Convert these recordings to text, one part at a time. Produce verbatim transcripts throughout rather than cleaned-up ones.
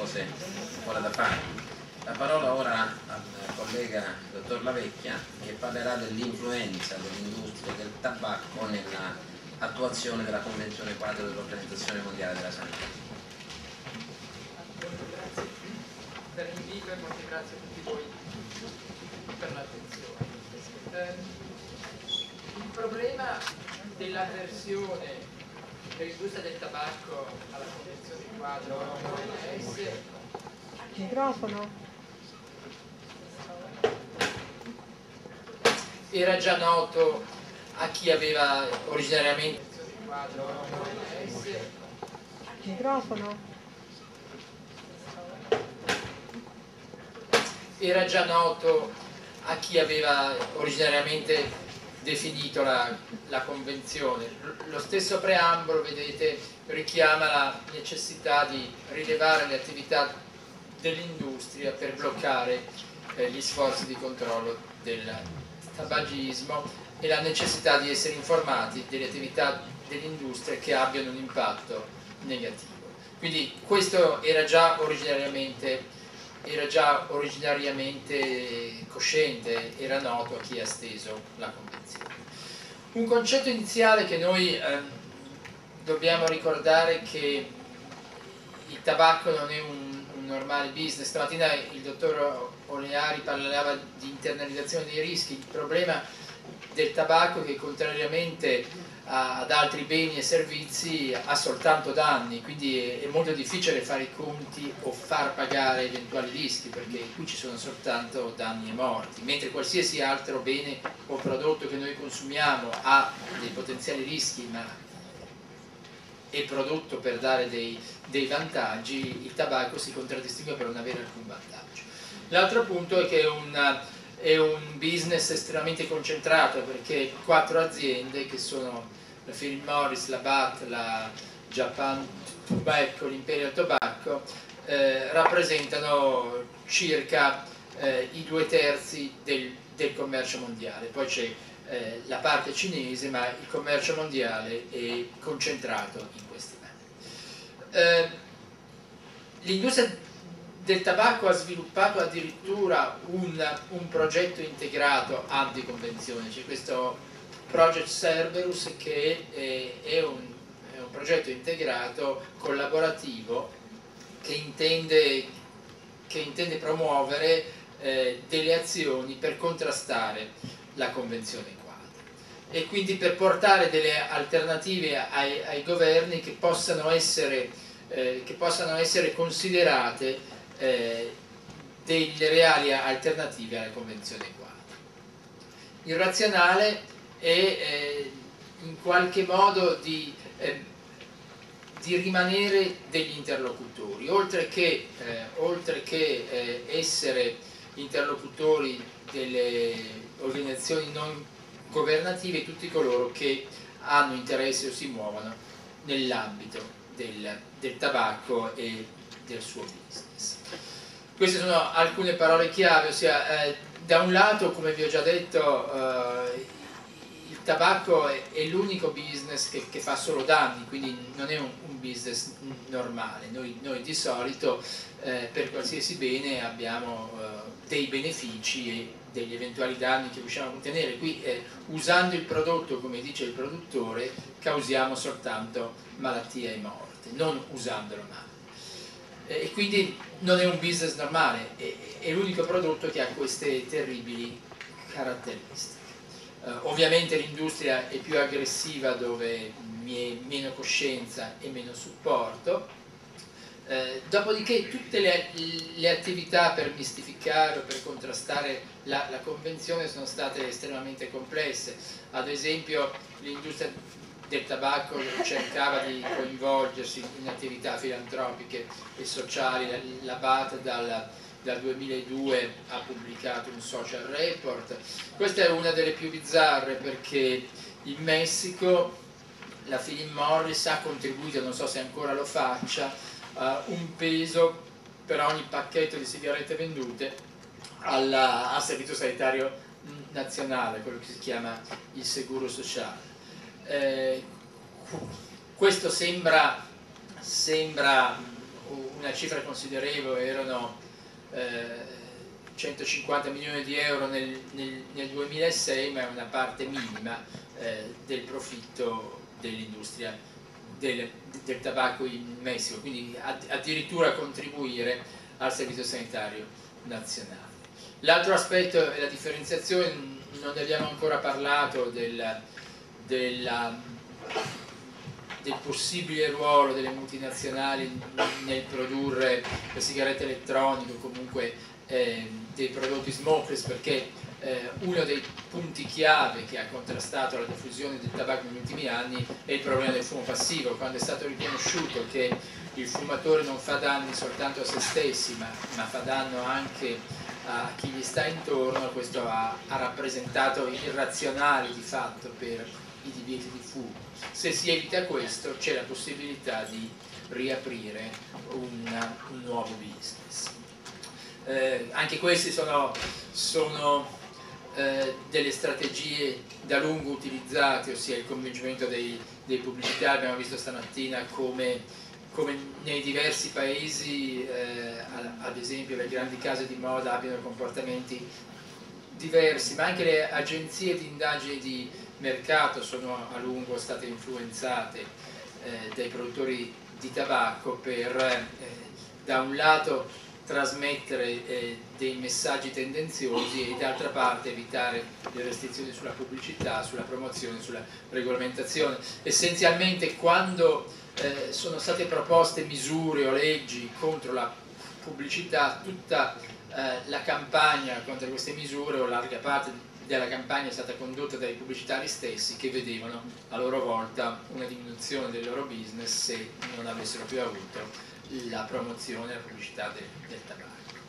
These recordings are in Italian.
cose ancora da fare. La parola ora al collega dottor Lavecchia, che parlerà dell'influenza dell'industria del tabacco nell'attuazione della Convenzione quadro dell'Organizzazione Mondiale della Sanità. Grazie per l'invito e molte grazie a tutti voi per l'attenzione. Eh, il problema dell'avversione dell'industria del tabacco alla Convenzione quadro O M S microfono era già noto a chi aveva originariamente quadro O M S microfono era già noto a chi aveva originariamente definito la, la Convenzione. Lo stesso preambolo, vedete, richiama la necessità di rilevare le attività dell'industria per bloccare eh, gli sforzi di controllo del tabagismo e la necessità di essere informati delle attività dell'industria che abbiano un impatto negativo. Quindi questo era già originariamente era già originariamente cosciente, era noto a chi ha steso la Convenzione. Un concetto iniziale che noi eh, dobbiamo ricordare è che il tabacco non è un, un normale business. Stamattina il dottor Oleari parlava di internalizzazione dei rischi. Il problema del tabacco è che contrariamente ad altri beni e servizi ha soltanto danni, quindi è, è molto difficile fare i conti o far pagare eventuali rischi, perché qui ci sono soltanto danni e morti, mentre qualsiasi altro bene o prodotto che noi consumiamo ha dei potenziali rischi, ma è prodotto per dare dei, dei vantaggi. Il tabacco si contraddistingue per non avere alcun vantaggio. L'altro punto è che è un, è un business estremamente concentrato, perché quattro aziende che sono la Philip Morris, la B A T, la Japan Tobacco, l'Imperial Tobacco, eh, rappresentano circa eh, i due terzi del, del commercio mondiale. Poi c'è eh, la parte cinese, ma il commercio mondiale è concentrato in questi anni. Eh, l'industria del tabacco ha sviluppato addirittura un, un progetto integrato anticonvenzione, c'è questo Project Cerberus che è, è, un, è un progetto integrato collaborativo che intende, che intende promuovere eh, delle azioni per contrastare la Convenzione quadro e quindi per portare delle alternative ai, ai governi che possano essere, eh, che possano essere considerate eh, delle reali alternative alla Convenzione quadro. Il razionale e eh, in qualche modo di, eh, di rimanere degli interlocutori, oltre che, eh, oltre che eh, essere interlocutori delle organizzazioni non governative, tutti coloro che hanno interesse o si muovono nell'ambito del, del tabacco e del suo business. Queste sono alcune parole chiave, ossia eh, da un lato, come vi ho già detto, eh, il tabacco è, è l'unico business che, che fa solo danni, quindi non è un, un business normale. Noi, noi di solito eh, per qualsiasi bene abbiamo eh, dei benefici e degli eventuali danni che riusciamo a ottenere. Qui eh, usando il prodotto, come dice il produttore, causiamo soltanto malattia e morte, non usandolo male. Eh, e quindi non è un business normale, è, è l'unico prodotto che ha queste terribili caratteristiche. Uh, ovviamente l'industria è più aggressiva dove vi è meno coscienza e meno supporto, uh, dopodiché tutte le, le attività per mistificare o per contrastare la, la Convenzione sono state estremamente complesse. Ad esempio l'industria del tabacco cercava di coinvolgersi in attività filantropiche e sociali, la, la B A T dal dal duemiladue ha pubblicato un social report. Questa è una delle più bizzarre, perché in Messico la Philip Morris ha contribuito, non so se ancora lo faccia, uh, un peso per ogni pacchetto di sigarette vendute alla, al servizio sanitario nazionale, quello che si chiama il Seguro Sociale. Eh, questo sembra, sembra una cifra considerevole, erano eh, centocinquanta milioni di euro nel, nel, nel duemilasei, ma è una parte minima eh, del profitto dell'industria del, del tabacco in Messico, quindi addirittura contribuire al servizio sanitario nazionale. L'altro aspetto è la differenziazione, non ne abbiamo ancora parlato, del, della, del possibile ruolo delle multinazionali nel produrre le sigarette elettroniche o comunque eh, dei prodotti smokeless, perché eh, uno dei punti chiave che ha contrastato la diffusione del tabacco negli ultimi anni è il problema del fumo passivo. Quando è stato riconosciuto che il fumatore non fa danni soltanto a se stessi, ma, ma fa danno anche a chi gli sta intorno, questo ha, ha rappresentato irrazionale di fatto per i divieti di fumo. Se si evita questo, c'è la possibilità di riaprire una, un nuovo business. Eh, anche queste sono, sono eh, delle strategie da lungo utilizzate, ossia il convincimento dei, dei pubblicitari. Abbiamo visto stamattina come, come nei diversi paesi, eh, ad esempio le grandi case di moda abbiano comportamenti diversi, ma anche le agenzie di indagine di mercato sono a lungo state influenzate eh, dai produttori di tabacco per eh, da un lato trasmettere eh, dei messaggi tendenziosi e d'altra parte evitare le restrizioni sulla pubblicità, sulla promozione, sulla regolamentazione. Essenzialmente quando eh, sono state proposte misure o leggi contro la pubblicità, tutta eh, la campagna contro queste misure o larga parte della campagna è stata condotta dai pubblicitari stessi, che vedevano a loro volta una diminuzione del loro business se non avessero più avuto la promozione e la pubblicità del, del tabacco.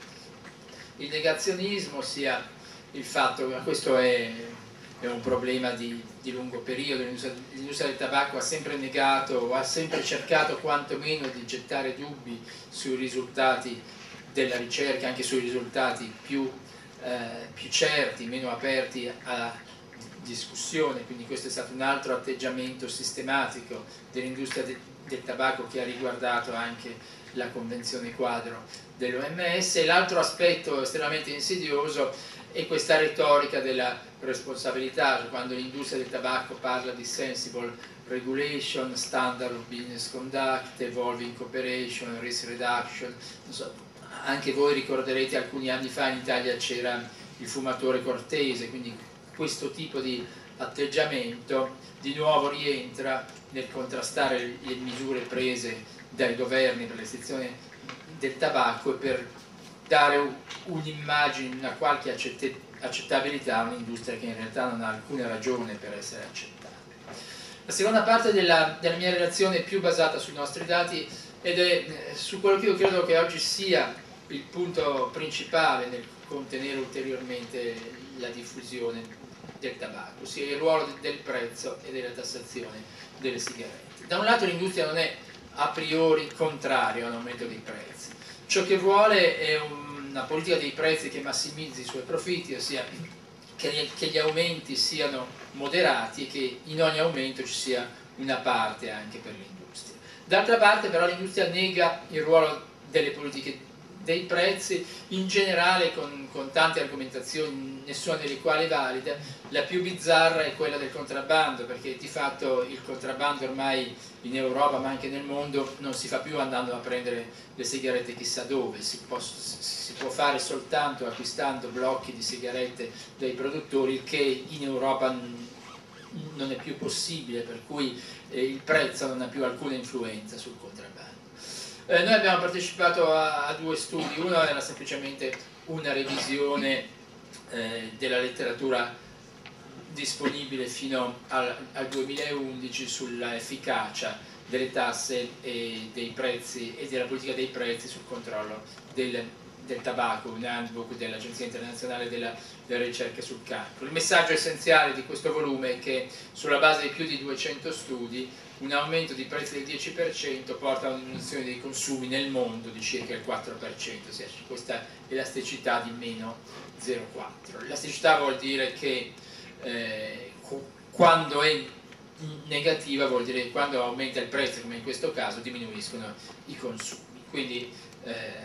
Il negazionismo, sia il fatto, ma questo è, è un problema di, di lungo periodo, l'industria del tabacco ha sempre negato o ha sempre cercato quantomeno di gettare dubbi sui risultati della ricerca, anche sui risultati più, eh, più certi, meno aperti a discussione, quindi questo è stato un altro atteggiamento sistematico dell'industria de, del tabacco che ha riguardato anche la convenzione quadro dell'O M S. E l'altro aspetto estremamente insidioso è questa retorica della responsabilità, quando l'industria del tabacco parla di sensible regulation, standard of business conduct, evolving cooperation, risk reduction. Non so, anche voi ricorderete alcuni anni fa in Italia c'era il fumatore cortese, quindi questo tipo di atteggiamento di nuovo rientra nel contrastare le misure prese dai governi per l'estinzione del tabacco e per dare un'immagine, una qualche accettabilità a un'industria che in realtà non ha alcuna ragione per essere accettata. La seconda parte della, della mia relazione è più basata sui nostri dati ed è su quello che io credo che oggi sia il punto principale nel contenere ulteriormente la diffusione del tabacco, ossia il ruolo del prezzo e della tassazione delle sigarette. Da un lato l'industria non è a priori contrario all'aumento dei prezzi, ciò che vuole è una politica dei prezzi che massimizzi i suoi profitti, ossia che gli aumenti siano moderati e che in ogni aumento ci sia una parte anche per l'industria. D'altra parte però l'industria nega il ruolo delle politiche dei prezzi in generale con, con tante argomentazioni, nessuna delle quali valida. La più bizzarra è quella del contrabbando, perché di fatto il contrabbando ormai in Europa ma anche nel mondo non si fa più andando a prendere le sigarette chissà dove, si può, si può fare soltanto acquistando blocchi di sigarette dai produttori, il che in Europa non è più possibile, per cui eh, il prezzo non ha più alcuna influenza sul contrabbando. Eh, noi abbiamo partecipato a, a due studi, uno era semplicemente una revisione eh, della letteratura disponibile fino al, al duemilaundici sulla efficacia delle tasse e dei prezzi e della politica dei prezzi sul controllo del, del tabacco, un handbook dell'Agenzia Internazionale della, della Ricerca sul Cancro. Il messaggio essenziale di questo volume è che sulla base di più di duecento studi un aumento di prezzi del dieci per cento porta a una diminuzione dei consumi nel mondo di circa il quattro per cento, ossia questa elasticità di meno zero virgola quattro. L'elasticità vuol dire che eh, quando è negativa vuol dire che quando aumenta il prezzo, come in questo caso, diminuiscono i consumi. Quindi Eh,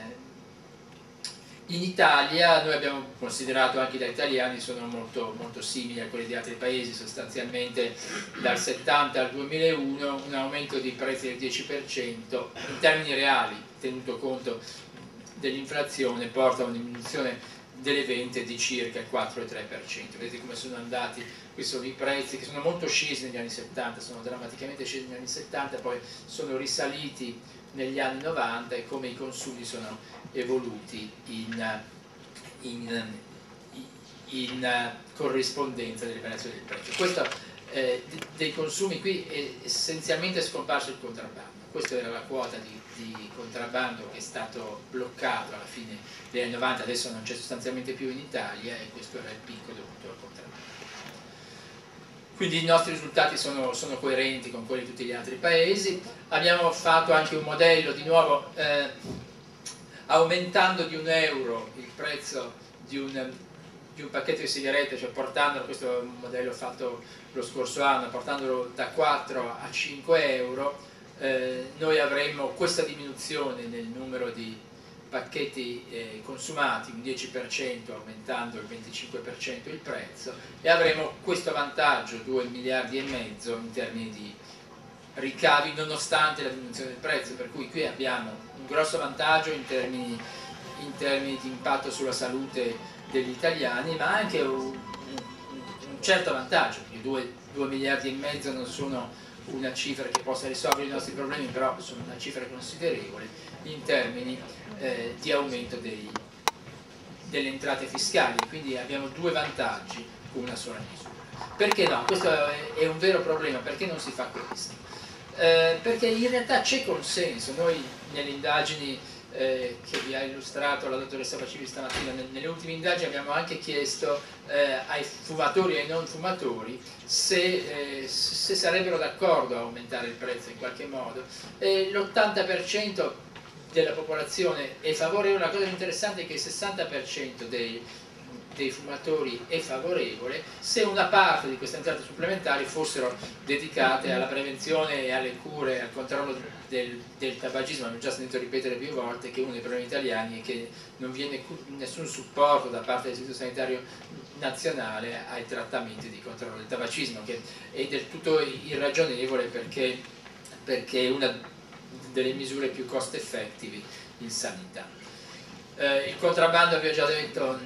in Italia noi abbiamo considerato, anche da italiani, sono molto, molto simili a quelli di altri paesi, sostanzialmente dal settanta al duemilauno un aumento di prezzi del dieci per cento, in termini reali, tenuto conto dell'inflazione, porta a una diminuzione delle vendite di circa il quattro virgola tre per cento. Vedete come sono andati, qui sono i prezzi che sono molto scesi negli anni settanta, sono drammaticamente scesi negli anni settanta, poi sono risaliti negli anni novanta, e come i consumi sono evoluti in, in, in corrispondenza delle variazioni del prezzo. Questo, eh, dei consumi qui è essenzialmente scomparso il contrabbando. Questa era la quota di, di contrabbando che è stato bloccato alla fine degli anni novanta, adesso non c'è sostanzialmente più in Italia, e questo era il picco dovuto al contrabbando. Quindi i nostri risultati sono, sono coerenti con quelli di tutti gli altri paesi. Abbiamo fatto anche un modello, di nuovo, eh, aumentando di un euro il prezzo di un, di un pacchetto di sigarette, cioè portandolo, questo è un modello fatto lo scorso anno, portandolo da quattro a cinque euro, eh, noi avremmo questa diminuzione nel numero di pacchetti eh, consumati, un dieci per cento, aumentando il venticinque per cento il prezzo, e avremo questo vantaggio, due miliardi e mezzo in termini di ricavi nonostante la diminuzione del prezzo, per cui qui abbiamo un grosso vantaggio in termini, in termini di impatto sulla salute degli italiani, ma anche un, un certo vantaggio, due miliardi e mezzo non sono una cifra che possa risolvere i nostri problemi, però sono una cifra considerevole in termini eh, di aumento dei, delle entrate fiscali, quindi abbiamo due vantaggi con una sola misura. Perché no? Questo è, è un vero problema, perché non si fa questo? Eh, perché in realtà c'è consenso. Noi nelle indagini eh, che vi ha illustrato la dottoressa Pacini stamattina, nelle ultime indagini abbiamo anche chiesto eh, ai fumatori e ai non fumatori se, eh, se sarebbero d'accordo a aumentare il prezzo in qualche modo, e l'ottanta per cento della popolazione è favorevole. La cosa interessante è che il sessanta per cento dei, dei fumatori è favorevole se una parte di queste entrate supplementari fossero dedicate alla prevenzione e alle cure, al controllo del, del tabagismo. Abbiamo già sentito ripetere più volte che uno dei problemi italiani è che non viene nessun supporto da parte dell'Istituto Sanitario Nazionale ai trattamenti di controllo del tabagismo, che è del tutto irragionevole, perché, perché è una delle misure più cost effective in sanità. Eh, il contrabbando, vi ho già detto,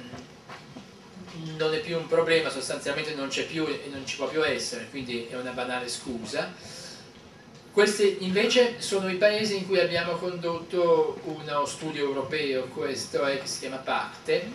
non è più un problema, sostanzialmente non c'è più e non ci può più essere, quindi è una banale scusa. Questi invece sono i paesi in cui abbiamo condotto uno studio europeo, questo è, che si chiama PACTE,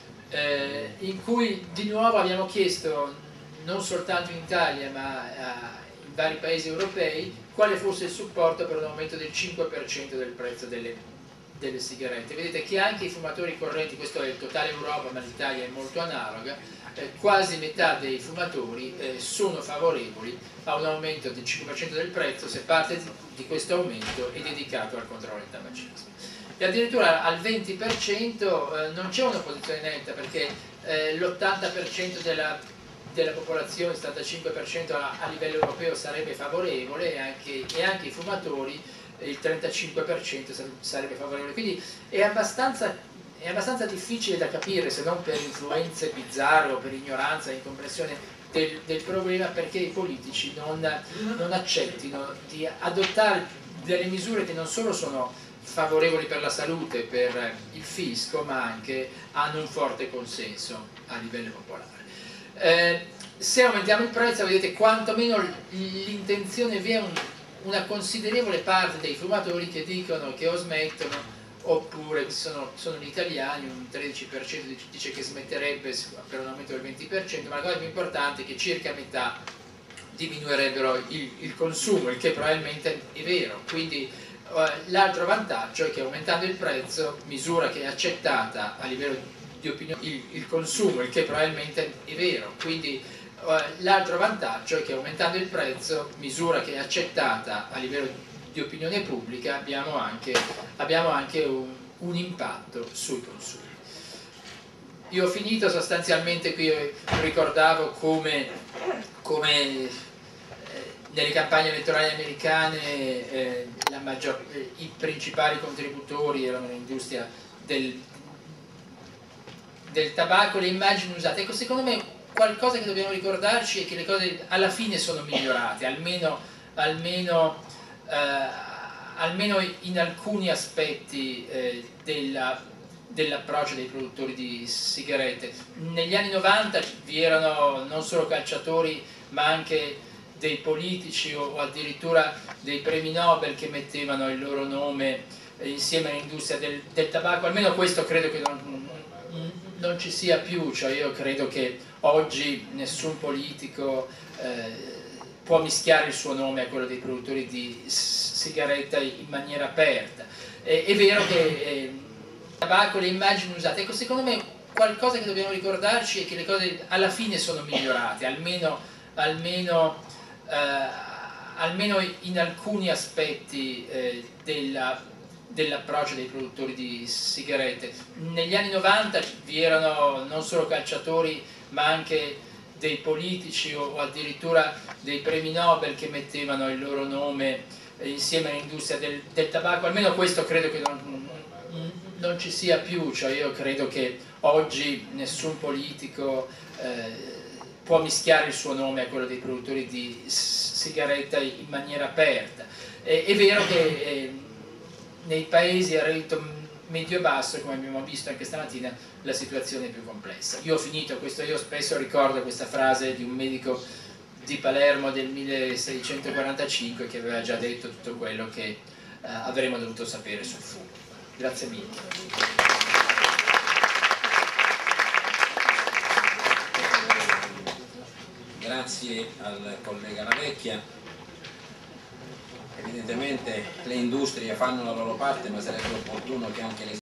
eh, in cui di nuovo abbiamo chiesto, non soltanto in Italia ma eh, in vari paesi europei, quale fosse il supporto per un aumento del cinque per cento del prezzo delle, delle sigarette. Vedete che anche i fumatori correnti, questo è il totale Europa ma l'Italia è molto analoga, eh, quasi metà dei fumatori eh, sono favorevoli a un aumento del cinque per cento del prezzo se parte di, di questo aumento è dedicato al controllo del tabagismo. E addirittura al venti per cento eh, non c'è un'opposizione netta, perché eh, l'ottanta per cento della della popolazione, il settantacinque per cento a, a livello europeo sarebbe favorevole, e anche, e anche i fumatori il trentacinque per cento sarebbe favorevole. Quindi è abbastanza, è abbastanza difficile da capire, se non per influenze bizzarre o per ignoranza e incomprensione del, del problema, perché i politici non, non accettino di adottare delle misure che non solo sono favorevoli per la salute, per il fisco, ma anche hanno un forte consenso a livello popolare. Eh, se aumentiamo il prezzo, vedete quantomeno l'intenzione, vi è un, una considerevole parte dei fumatori che dicono che o smettono, oppure sono, sono gli italiani, un tredici per cento dice che smetterebbe per un aumento del venti per cento, ma la cosa più importante è che circa metà diminuirebbero il, il consumo, il che probabilmente è vero. Quindi eh, l'altro vantaggio è che aumentando il prezzo, misura che è accettata a livello di opinione, il, il consumo, il che probabilmente è vero, quindi uh, l'altro vantaggio è che aumentando il prezzo, misura che è accettata a livello di opinione pubblica, abbiamo anche, abbiamo anche un, un impatto sui consumi. Io ho finito, sostanzialmente qui ricordavo come, come eh, nelle campagne elettorali americane eh, la maggior, eh, i principali contributori erano l'industria del, del tabacco, le immagini usate. Ecco, secondo me qualcosa che dobbiamo ricordarci è che le cose alla fine sono migliorate, almeno, almeno, eh, almeno in alcuni aspetti eh, della dell'approccio dei produttori di sigarette. Negli anni novanta vi erano non solo calciatori ma anche dei politici o addirittura dei premi Nobel che mettevano il loro nome insieme all'industria del, del tabacco. Almeno questo credo che non, non ci sia più, cioè io credo che oggi nessun politico eh, può mischiare il suo nome a quello dei produttori di sigaretta in maniera aperta. Eh, è vero che eh, tabacco, le immagini usate, ecco, secondo me qualcosa che dobbiamo ricordarci è che le cose alla fine sono migliorate, almeno, almeno, eh, almeno in alcuni aspetti eh, dell'approccio dei produttori di sigarette. Negli anni novanta vi erano non solo calciatori ma anche dei politici o addirittura dei premi Nobel che mettevano il loro nome insieme all'industria del, del tabacco. Almeno questo credo che non, non ci sia più, cioè io credo che oggi nessun politico eh, può mischiare il suo nome a quello dei produttori di sigaretta in maniera aperta. Eh, è vero che eh, nei paesi a reddito medio e basso, come abbiamo visto anche stamattina, la situazione è più complessa. Io ho finito questo, io spesso ricordo questa frase di un medico di Palermo del milleseicentoquarantacinque che aveva già detto tutto quello che eh, avremmo dovuto sapere sul fumo. Grazie mille. Grazie al collega La Vecchia. Evidentemente le industrie fanno la loro parte, ma sarebbe opportuno che anche le